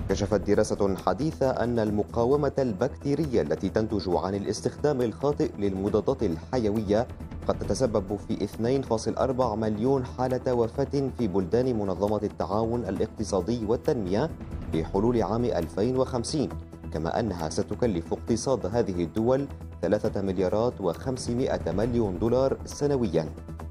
كشفت دراسة حديثة أن المقاومة البكتيرية التي تنتج عن الاستخدام الخاطئ للمضادات الحيوية قد تتسبب في 2.4 مليون حالة وفاة في بلدان منظمة التعاون الاقتصادي والتنمية في حلول عام 2050، كما أنها ستكلف اقتصاد هذه الدول 3 مليارات و500 مليون دولار سنوياً.